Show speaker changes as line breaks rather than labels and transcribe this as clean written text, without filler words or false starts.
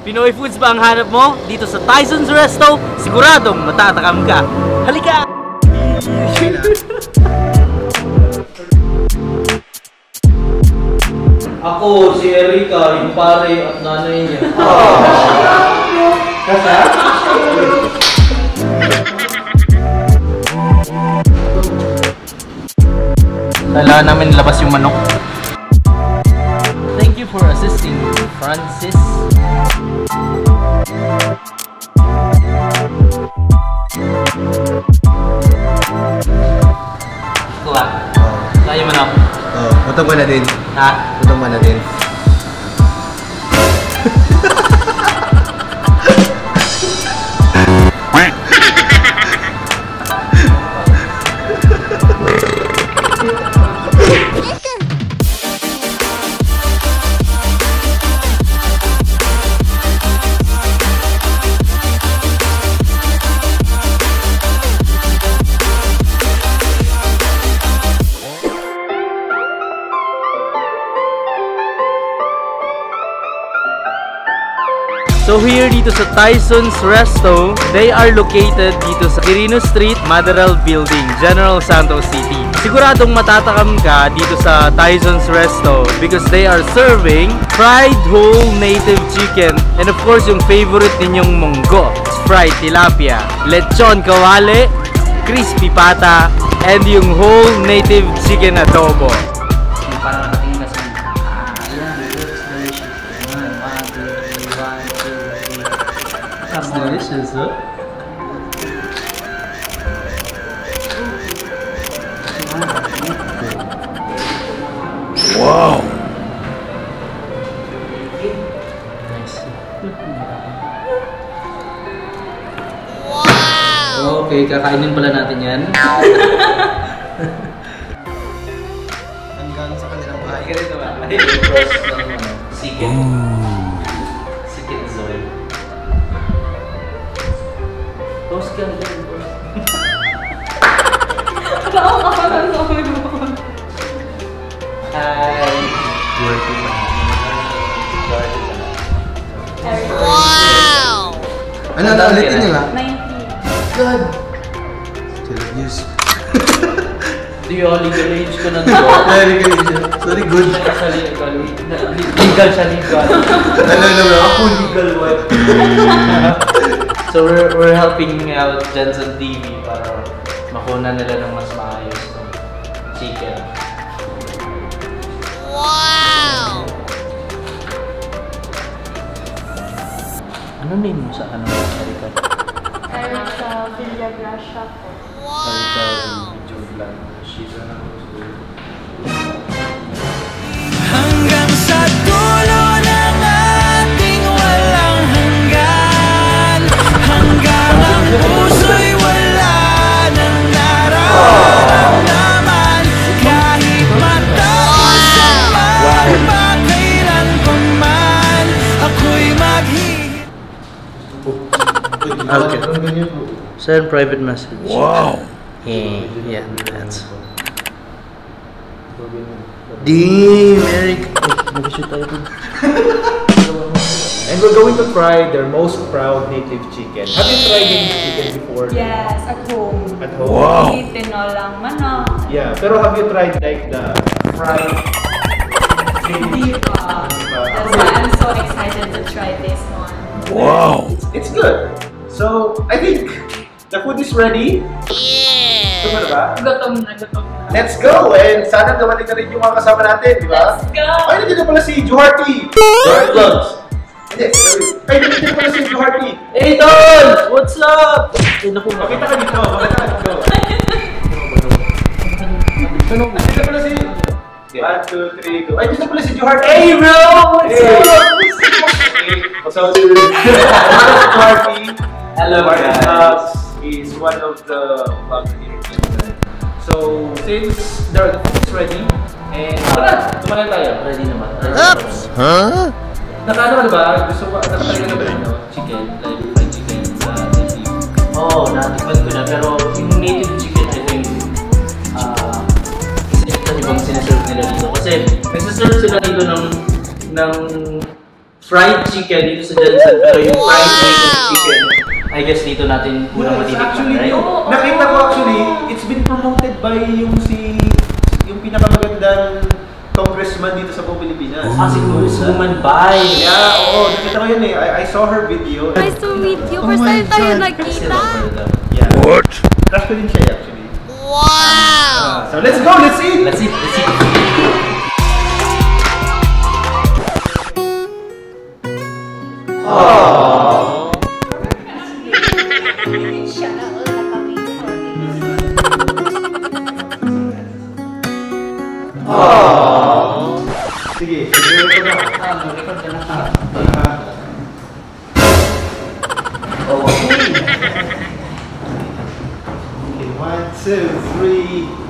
Pinoy foods ba ang hanap mo? Dito sa Tyson's Resto, siguradong matatakam ka. Halika! Ako, si Erika, yung pare at nanay niya. Kasa? Kailangan namin labas yung manok. Thank you for assisting, Francis. Ito ba? Kaya manok?
Oo, butong mo na din.
Ha?
Butong mo na din.
So here dito sa Tyson's Resto, they are located dito sa Quirino Street, Maderal Building, General Santos City. Siguradong matatakam ka dito sa Tyson's Resto because they are serving fried whole native chicken and of course yung favorite ninyong munggo, fried tilapia, lechon kawale, crispy pata, and yung whole native chicken adobo. That's delicious, huh?
Wow!
Nice. Wow! Okay, kakainin pala natin yan.
Hanggang sa kanilang bahay.
Ganito ba? Chicken. Chicken soy. Toast ka din po. Hi!
Wow!
Ano na ulitin nyo nga?
90.
God! Still abuse.
Di yung legal age ko na
Very good. Sorry, good.
Legal siya, legal. Ako legal wife. So we're helping out dyan sa TV para makuna nila ng mas maayos ng chicken.
Wow!
Ano name mo sa ano? Erika?
Erika bldg shop.
Erika video vlog. She's
hanggang sa dulo ng ating walang hanggan, hanggang ang puso'y wala nang nararamdaman, kahit matapos ang magpakailan pa man, ako'y maghihintay.
okay. Send private message.
Wow!
Yeah, that's.
Damn, Eric!
Mag-shoot tayo dun.
And we're going to try their most proud native chicken. Have you tried native chicken before?
Yes, at home.
At home?
Wow!
Tinolang manok.
Yeah, pero have you tried like the fried
Hindi pa. That's why I'm so excited to try this one.
Wow!
It's good. So, I think the food is ready.
Yeah!
Ito ba?
Gutom na, gutom na.
Let's go! And sana dumating na rin yung mga kasama natin, di ba?
Let's go!
Ay, nandito pala si Juharty!
George Vlogs.
Hindi, ay, nandito pala si Juharty!
Hey Don! What's up? Ay naku,
Pakita ka dito, pakita ka dito. Nandito pala si... 1, 2, 3, go. Ay, dito pala si Juharty!
Hey bro! What's up?
So, si Juharty.
Hello guys.
Is one of the vloggers here. So, since the food is ready, and tumalan tayo.
Ready naman.
Oops! Huh?
Nakano ba? Gusto ko, nakatayo na ba rin, no?
Chicken, like fried chicken sa native. Oo, natikman ko na. Pero yung native chicken, I think, isa ibang sinaserve nila dito. Kasi nagsaserve sila dito ng fried chicken dito sa Jansan, pero yung fried bacon chicken, I guess dito natin unang
Actually,
matitikman, right?
nakita ko actually, it's been promoted by yung pinakamagandang congressman dito sa buong Pilipinas.
Si Congresswoman Bay.
Yeah, oo, nakita ko yun eh. I saw her video.
Nice to meet you. First time tayo nagkita.
Yeah. What? Crush ko din siya actually.
Wow!
So let's go, let's eat!
Let's eat.
Sige, siguro ko na. Okay, 1, 2, 3.